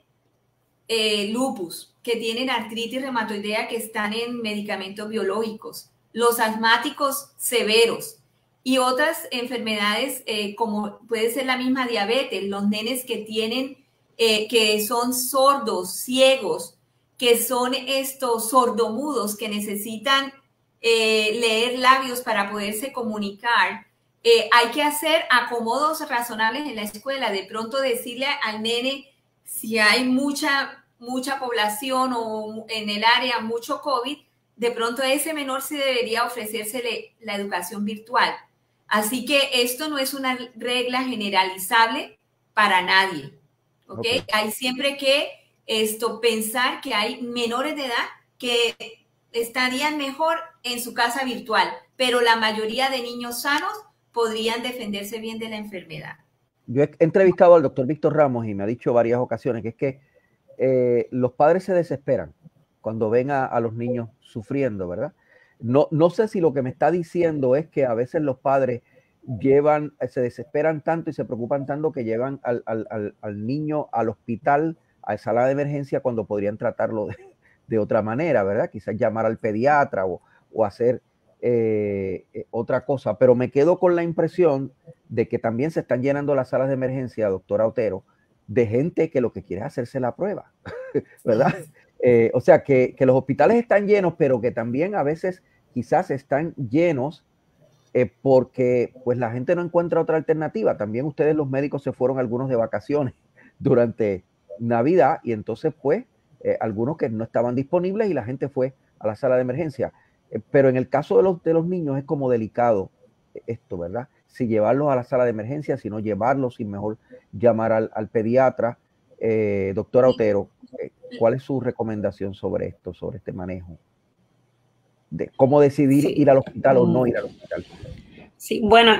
S3: lupus, que tienen artritis reumatoidea, que están en medicamentos biológicos, los asmáticos severos y otras enfermedades como puede ser la misma diabetes, los nenes que tienen que son sordos, ciegos, que son estos sordomudos, que necesitan leer labios para poderse comunicar. Hay que hacer acomodos razonables en la escuela. De pronto decirle al nene, si hay mucha población o en el área mucho COVID, de pronto a ese menor sí debería ofrecérsele la educación virtual. Así que esto no es una regla generalizable para nadie. ¿Okay? Hay siempre que pensar que hay menores de edad que estarían mejor en su casa virtual, pero la mayoría de niños sanos podrían defenderse bien de la enfermedad.
S1: Yo he entrevistado al doctor Víctor Ramos y me ha dicho varias ocasiones que es que los padres se desesperan cuando ven a los niños sufriendo, ¿verdad? No sé si lo que me está diciendo es que a veces los padres se desesperan tanto y se preocupan tanto que llevan al niño al hospital, a sala de emergencia, cuando podrían tratarlo de otra manera, ¿verdad? Quizás llamar al pediatra o hacer otra cosa. Pero me quedo con la impresión de que también se están llenando las salas de emergencia, doctora Otero, de gente que lo que quiere es hacerse la prueba, ¿verdad? O sea, que los hospitales están llenos, pero que también a veces quizás están llenos porque pues la gente no encuentra otra alternativa. También ustedes los médicos se fueron algunos de vacaciones durante Navidad y entonces pues algunos que no estaban disponibles y la gente fue a la sala de emergencia. Pero en el caso de los niños es como delicado esto, ¿verdad? Si llevarlos a la sala de emergencia, si no llevarlos, si mejor llamar al pediatra. Doctora Otero, ¿cuál es su recomendación sobre esto, sobre este manejo? De cómo decidir ir al hospital o no ir al hospital.
S2: Sí, bueno,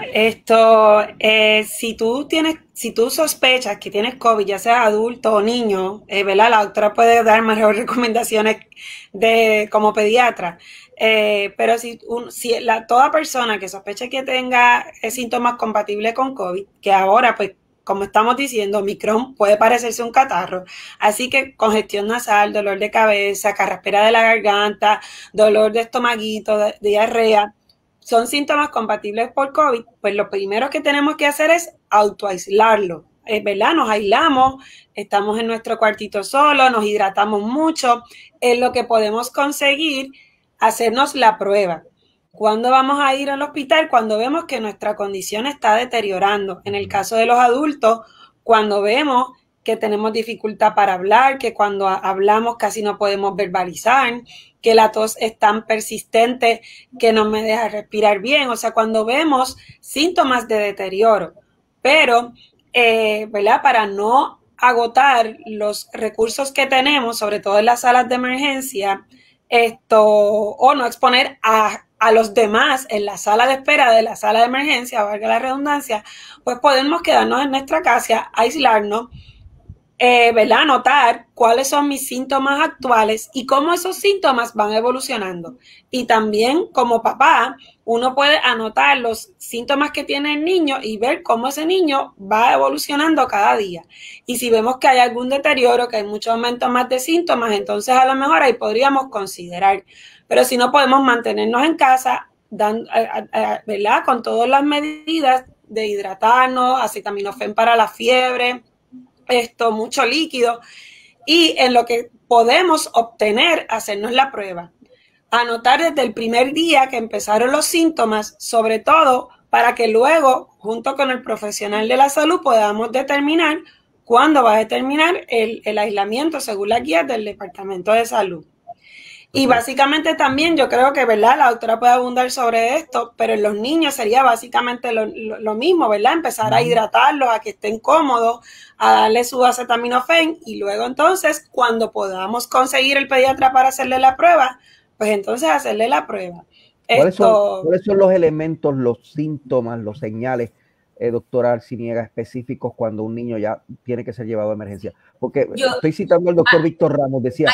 S2: si tú sospechas que tienes COVID, ya sea adulto o niño, ¿verdad? La doctora puede dar mejores recomendaciones como pediatra. Pero toda persona que sospeche que tenga síntomas compatibles con COVID, que ahora pues como estamos diciendo, Omicron puede parecerse un catarro. Así que congestión nasal, dolor de cabeza, carraspera de la garganta, dolor de estomaguito, diarrea, son síntomas compatibles por COVID. Pues lo primero que tenemos que hacer es autoaislarlo, ¿verdad? Nos aislamos, estamos en nuestro cuartito solo, nos hidratamos mucho. Es lo que podemos conseguir, hacernos la prueba. ¿Cuándo vamos a ir al hospital? Cuando vemos que nuestra condición está deteriorando. En el caso de los adultos, cuando vemos que tenemos dificultad para hablar, que cuando hablamos casi no podemos verbalizar, que la tos es tan persistente que no me deja respirar bien. O sea, cuando vemos síntomas de deterioro. Pero, ¿verdad? Para no agotar los recursos que tenemos, sobre todo en las salas de emergencia, o no exponer a los demás en la sala de espera de la sala de emergencia, valga la redundancia, pues podemos quedarnos en nuestra casa, aislarnos, ¿verdad? Anotar cuáles son mis síntomas actuales y cómo esos síntomas van evolucionando. Y también como papá, uno puede anotar los síntomas que tiene el niño y ver cómo ese niño va evolucionando cada día. Y si vemos que hay algún deterioro, que hay mucho aumento más de síntomas, entonces a lo mejor ahí podríamos considerar. Pero si no, podemos mantenernos en casa, ¿verdad? Con todas las medidas de hidratarnos, acetaminofén para la fiebre, mucho líquido, y en lo que podemos obtener, hacernos la prueba. Anotar desde el primer día que empezaron los síntomas, sobre todo para que luego, junto con el profesional de la salud, podamos determinar cuándo va a determinar el aislamiento según las guías del Departamento de Salud. Y básicamente también yo creo que, ¿verdad? La doctora puede abundar sobre esto, pero en los niños sería básicamente lo mismo, ¿verdad? Empezar a hidratarlos, a que estén cómodos, a darle su acetaminofén y luego entonces cuando podamos conseguir el pediatra para hacerle la prueba, pues entonces hacerle la prueba.
S1: ¿Cuáles son los elementos, los síntomas, los señales, doctora Arciniega, específicos cuando un niño ya tiene que ser llevado a emergencia? Porque estoy citando al doctor Víctor Ramos, decía,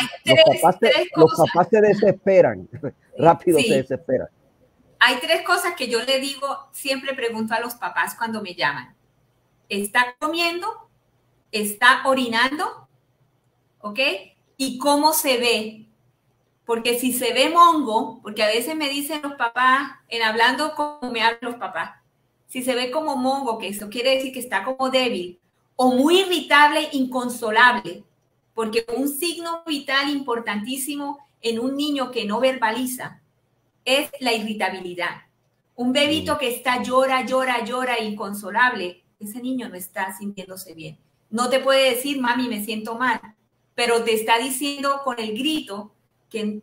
S1: los papás se desesperan, rápido se desesperan.
S3: Hay tres cosas que yo le digo, siempre pregunto a los papás cuando me llaman. ¿Está comiendo? ¿Está orinando? ¿Ok? ¿Y cómo se ve? Porque si se ve mongo, porque a veces me dicen los papás, en hablando como me hablan los papás, si se ve como mongo, que eso quiere decir que está como débil, o muy irritable, inconsolable, porque un signo vital importantísimo en un niño que no verbaliza es la irritabilidad. Un bebito que está llora, inconsolable, ese niño no está sintiéndose bien. No te puede decir, mami, me siento mal, pero te está diciendo con el grito que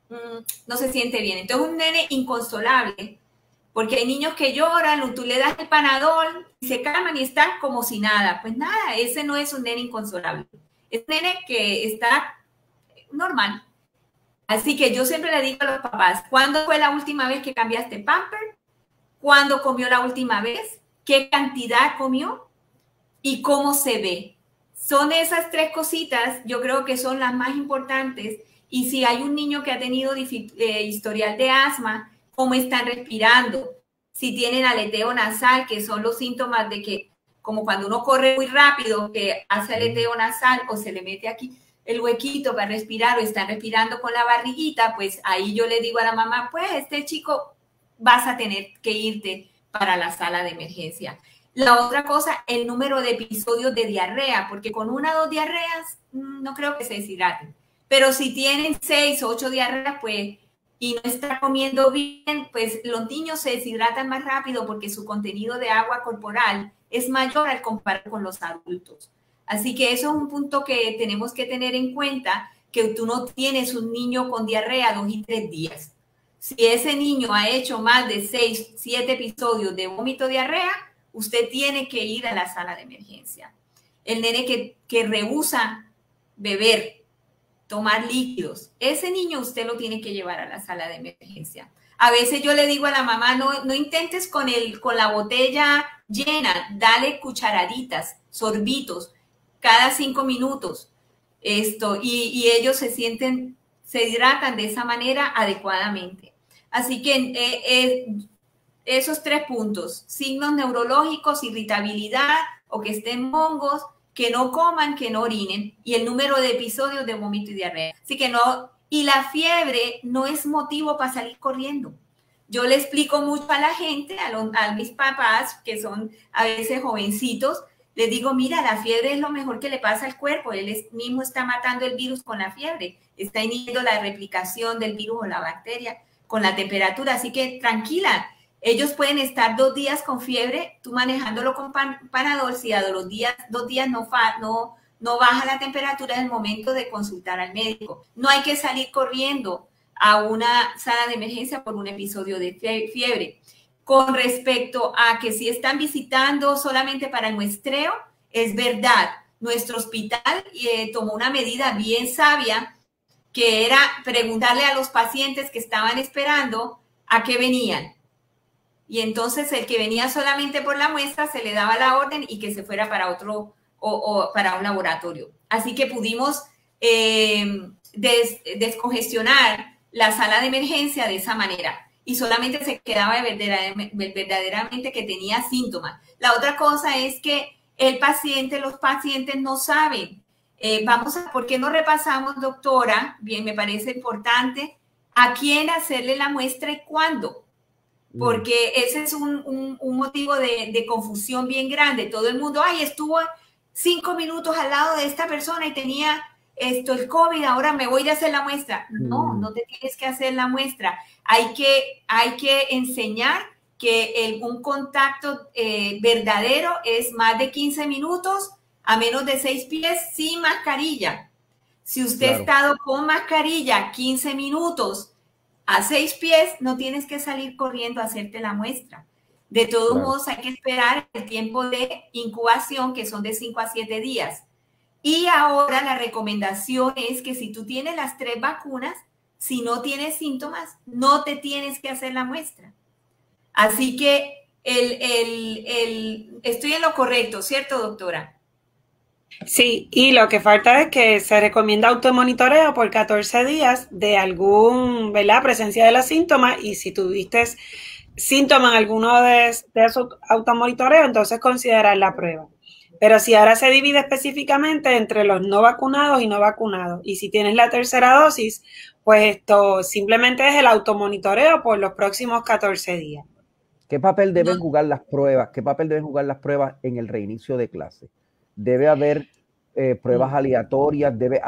S3: no se siente bien. Entonces, un nene inconsolable, porque hay niños que lloran, tú le das el Panadol y se calman y están como si nada. Pues nada, ese no es un nene inconsolable. Es un nene que está normal. Así que yo siempre le digo a los papás, ¿cuándo fue la última vez que cambiaste pamper? ¿Cuándo comió la última vez? ¿Qué cantidad comió? ¿Y cómo se ve? Son esas tres cositas, yo creo que son las más importantes. Y si hay un niño que ha tenido historial de asma, cómo están respirando, si tienen aleteo nasal, que son los síntomas de que, como cuando uno corre muy rápido, que hace aleteo nasal o se le mete aquí el huequito para respirar o están respirando con la barriguita, pues ahí yo le digo a la mamá, pues este chico vas a tener que irte para la sala de emergencia. La otra cosa, el número de episodios de diarrea, porque con 1 o 2 diarreas no creo que se deshidraten. Pero si tienen 6 o 8 diarreas, pues, y no está comiendo bien, pues los niños se deshidratan más rápido porque su contenido de agua corporal es mayor al comparar con los adultos. Así que eso es un punto que tenemos que tener en cuenta, que tú no tienes un niño con diarrea 2 y 3 días. Si ese niño ha hecho más de 6, 7 episodios de vómito diarrea, usted tiene que ir a la sala de emergencia. El nene que rehúsa beber, tomar líquidos, ese niño usted lo tiene que llevar a la sala de emergencia. A veces yo le digo a la mamá, no intentes con la botella llena, dale cucharaditas, sorbitos, cada 5 minutos. Y ellos se hidratan de esa manera adecuadamente. Así que esos 3 puntos, signos neurológicos, irritabilidad, o que estén mongos, que no coman, que no orinen, y el número de episodios de vómito y diarrea. Así que no, y la fiebre no es motivo para salir corriendo. Yo le explico mucho a la gente, a mis papás, que son a veces jovencitos, les digo, mira, la fiebre es lo mejor que le pasa al cuerpo, él mismo está matando el virus con la fiebre, está inhibiendo la replicación del virus o la bacteria con la temperatura, así que tranquila, ellos pueden estar 2 días con fiebre, tú manejándolo con Panadol, si a los 2 días no baja la temperatura, es el momento de consultar al médico. No hay que salir corriendo a una sala de emergencia por un episodio de fiebre. Con respecto a que si están visitando solamente para el muestreo, es verdad, nuestro hospital tomó una medida bien sabia, que era preguntarle a los pacientes que estaban esperando a qué venían. Y entonces el que venía solamente por la muestra se le daba la orden y que se fuera para otro o para un laboratorio. Así que pudimos descongestionar la sala de emergencia de esa manera y solamente se quedaba verdaderamente que tenía síntomas. La otra cosa es que los pacientes no saben. ¿Por qué no repasamos, doctora? Bien, me parece importante a quién hacerle la muestra y cuándo. Porque ese es un motivo de confusión bien grande. Todo el mundo, estuvo 5 minutos al lado de esta persona y tenía el COVID, ahora me voy a hacer la muestra. No te tienes que hacer la muestra. Hay que enseñar que un contacto verdadero es más de 15 minutos a menos de 6 pies sin mascarilla. Si usted ha estado con mascarilla 15 minutos a 6 pies, no tienes que salir corriendo a hacerte la muestra. De todos modos, hay que esperar el tiempo de incubación, que son de 5 a 7 días. Y ahora la recomendación es que si tú tienes las 3 vacunas, si no tienes síntomas, no te tienes que hacer la muestra. Así que estoy en lo correcto, ¿cierto, doctora?
S2: Sí, y lo que falta es que se recomienda automonitoreo por 14 días de ¿verdad? Presencia de los síntomas, y si tuviste síntomas en alguno de esos automonitoreo, entonces considerar la prueba. Pero si ahora se divide específicamente entre los no vacunados y no vacunados, y si tienes la tercera dosis, pues esto simplemente es el automonitoreo por los próximos 14 días.
S1: ¿Qué papel deben jugar las pruebas? ¿Qué papel deben jugar las pruebas en el reinicio de clase? ¿Debe haber pruebas aleatorias?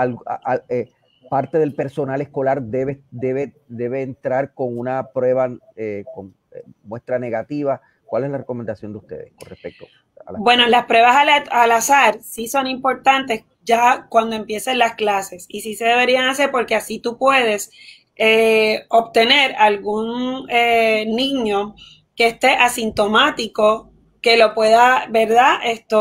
S1: ¿Parte del personal escolar debe entrar con una prueba con muestra negativa? ¿Cuál es la recomendación de ustedes con respecto a las
S2: pruebas? Las pruebas al azar sí son importantes ya cuando empiecen las clases, y sí se deberían hacer porque así tú puedes obtener algún niño que esté asintomático, que lo pueda, ¿verdad?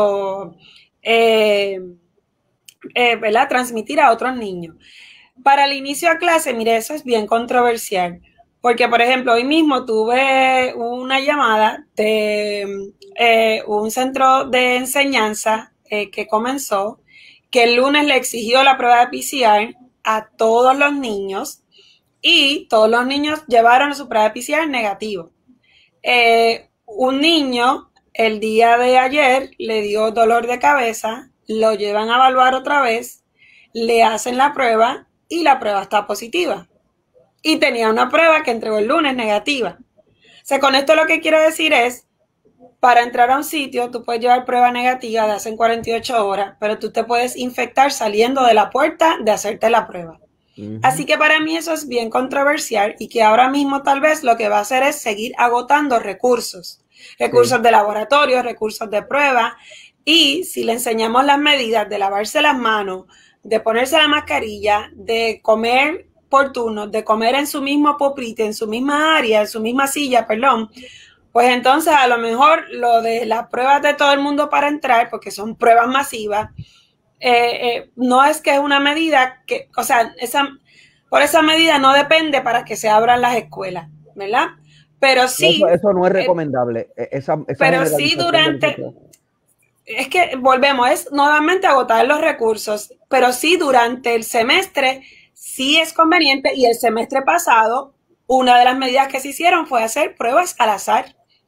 S2: ¿Verdad? Transmitir a otros niños. Para el inicio de clase, mire, eso es bien controversial, porque, por ejemplo, hoy mismo tuve una llamada de un centro de enseñanza que comenzó, que el lunes le exigió la prueba de PCR a todos los niños, y todos los niños llevaron su prueba de PCR negativo. Un niño el día de ayer le dio dolor de cabeza, lo llevan a evaluar otra vez, le hacen la prueba y la prueba está positiva. Y tenía una prueba que entregó el lunes negativa. O sea, con esto lo que quiero decir es, para entrar a un sitio, tú puedes llevar prueba negativa de hace 48 horas, pero tú te puedes infectar saliendo de la puerta de hacerte la prueba. Así que para mí eso es bien controversial, y que ahora mismo tal vez lo que va a hacer es seguir agotando recursos de laboratorio, recursos de prueba, y si le enseñamos las medidas de lavarse las manos, de ponerse la mascarilla, de comer por turnos, de comer en su mismo pupitre, en su misma área, en su misma silla, pues entonces a lo mejor lo de las pruebas de todo el mundo para entrar, porque son pruebas masivas, no es que es una medida que, o sea, por esa medida no depende para que se abran las escuelas, ¿verdad? Pero sí.
S1: Eso no es recomendable.
S2: Pero sí es que volvemos, es nuevamente agotar los recursos, pero sí durante el semestre sí es conveniente, y el semestre pasado una de las medidas que se hicieron fue hacer pruebas al azar.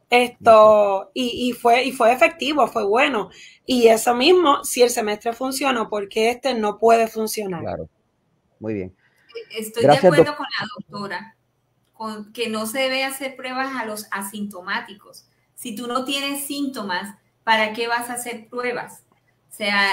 S2: Y fue efectivo, fue bueno. Y eso mismo, si el semestre funcionó, porque este no puede funcionar.
S1: Claro, muy bien.
S3: Estoy de acuerdo con la doctora, con que no se debe hacer pruebas a los asintomáticos. Si tú no tienes síntomas, ¿para qué vas a hacer pruebas? O sea,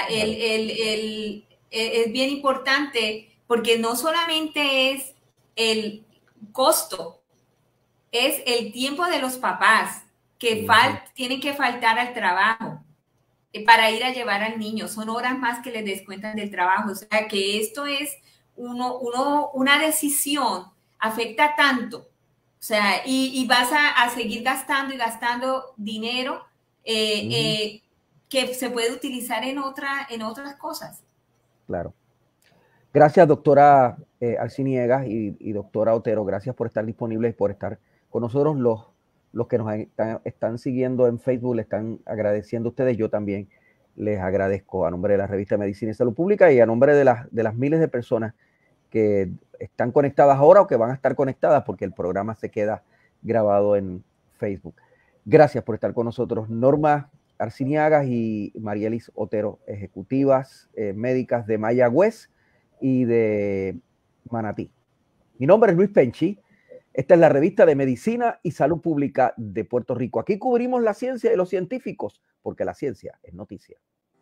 S3: es bien importante porque no solamente es el costo, es el tiempo de los papás que tienen que faltar al trabajo para ir a llevar al niño. Son horas más que les descuentan del trabajo. O sea, que esto es una decisión, afecta tanto. O sea, y vas a seguir gastando y gastando dinero que se puede utilizar en otras cosas.
S1: Claro. Gracias, doctora Arciniegas y doctora Otero. Gracias por estar disponibles y por estar con nosotros. Los que nos están siguiendo en Facebook le están agradeciendo a ustedes. Yo también les agradezco a nombre de la revista Medicina y Salud Pública y a nombre de las miles de personas que están conectadas ahora o que van a estar conectadas porque el programa se queda grabado en Facebook. Gracias por estar con nosotros. Norma Arciniegas y Marielis Otero, ejecutivas médicas de Mayagüez y de Manatí. Mi nombre es Luis Penchi. Esta es la revista de Medicina y Salud Pública de Puerto Rico. Aquí cubrimos la ciencia y los científicos, porque la ciencia es noticia.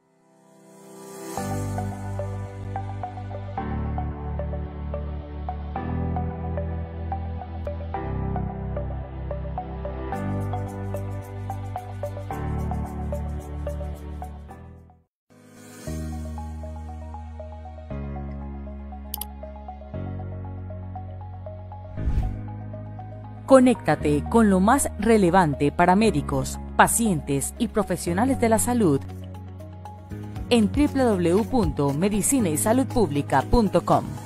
S4: Conéctate con lo más relevante para médicos, pacientes y profesionales de la salud en www.medicinaysaludpublica.com.